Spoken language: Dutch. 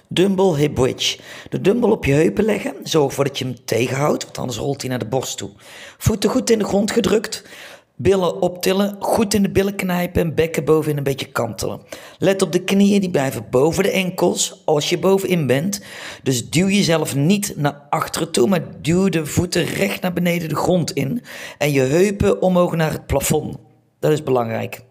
Dumbbell hip bridge. De dumbbell op je heupen leggen. Zorg ervoor dat je hem tegenhoudt, want anders rolt hij naar de borst toe. Voeten goed in de grond gedrukt. Billen optillen, goed in de billen knijpen en bekken bovenin een beetje kantelen. Let op de knieën, die blijven boven de enkels als je bovenin bent. Dus duw jezelf niet naar achteren toe, maar duw de voeten recht naar beneden de grond in. En je heupen omhoog naar het plafond. Dat is belangrijk.